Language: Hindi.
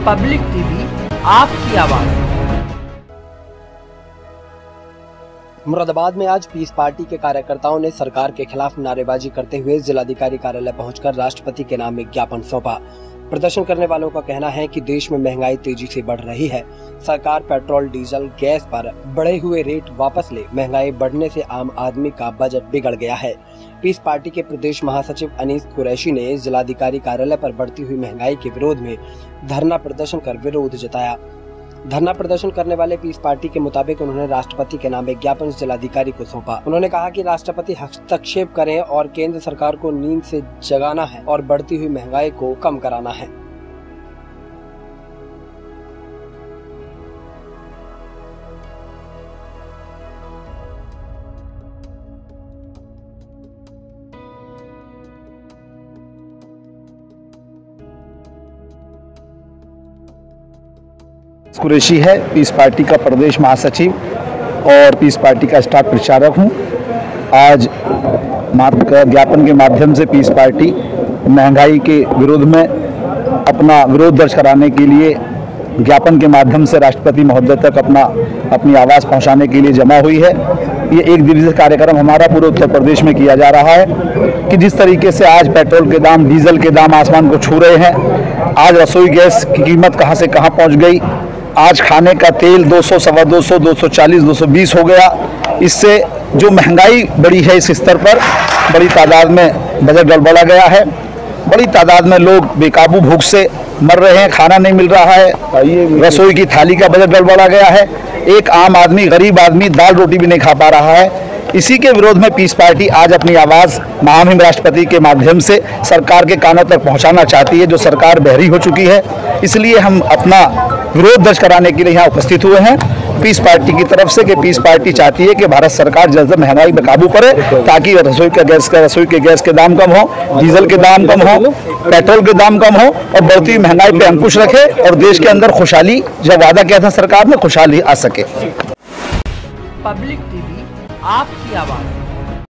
पब्लिक टीवी, आपकी आवाज। मुरादाबाद में आज पीस पार्टी के कार्यकर्ताओं ने सरकार के खिलाफ नारेबाजी करते हुए जिलाधिकारी कार्यालय पहुंचकर राष्ट्रपति के नाम में ज्ञापन सौंपा। प्रदर्शन करने वालों का कहना है कि देश में महंगाई तेजी से बढ़ रही है। सरकार पेट्रोल, डीजल, गैस पर बढ़े हुए रेट वापस ले। महंगाई बढ़ने से आम आदमी का बजट बिगड़ गया है। पीस पार्टी के प्रदेश महासचिव अनीस कुरैशी ने जिलाधिकारी कार्यालय पर बढ़ती हुई महंगाई के विरोध में धरना प्रदर्शन कर विरोध जताया। धरना प्रदर्शन करने वाले पीस पार्टी के मुताबिक उन्होंने राष्ट्रपति के नाम में ज्ञापन जिलाधिकारी को सौंपा। उन्होंने कहा कि राष्ट्रपति हस्तक्षेप करें और केंद्र सरकार को नींद से जगाना है और बढ़ती हुई महंगाई को कम कराना है। कुरैशी है, पीस पार्टी का प्रदेश महासचिव और पीस पार्टी का स्टाफ प्रचारक हूं। आज ज्ञापन के माध्यम से पीस पार्टी महंगाई के विरोध में अपना विरोध दर्ज कराने के लिए ज्ञापन के माध्यम से राष्ट्रपति महोदय तक अपनी आवाज़ पहुंचाने के लिए जमा हुई है। ये एक दिवसीय कार्यक्रम हमारा पूरे उत्तर प्रदेश में किया जा रहा है कि जिस तरीके से आज पेट्रोल के दाम, डीजल के दाम आसमान को छू रहे हैं। आज रसोई गैस की कीमत कहां से कहां पहुंच गई। आज खाने का तेल 200, सवा 200, 240, 220 हो गया। इससे जो महंगाई बढ़ी है, इस स्तर पर बड़ी तादाद में बजट गड़बड़ा गया है। बड़ी तादाद में लोग बेकाबू भूख से मर रहे हैं, खाना नहीं मिल रहा है। रसोई की थाली का बजट गड़बड़ा गया है। एक आम आदमी, गरीब आदमी दाल रोटी भी नहीं खा पा रहा है। इसी के विरोध में पीस पार्टी आज अपनी आवाज़ महामहिम राष्ट्रपति के माध्यम से सरकार के कानों तक पहुंचाना चाहती है, जो सरकार बहरी हो चुकी है। इसलिए हम अपना विरोध दर्ज कराने के लिए यहाँ उपस्थित हुए हैं पीस पार्टी की तरफ से कि पीस पार्टी चाहती है कि भारत सरकार जल्द से महंगाई में काबू करे, ताकि रसोई के गैस के दाम कम हो, डीजल के दाम कम हो, पेट्रोल के दाम कम हो और बढ़ती महंगाई पे अंकुश रखे और देश के अंदर खुशहाली, जब वादा किया था सरकार ने, खुशहाली आ सके। पब्लिक टीवी, आपकी आवाज।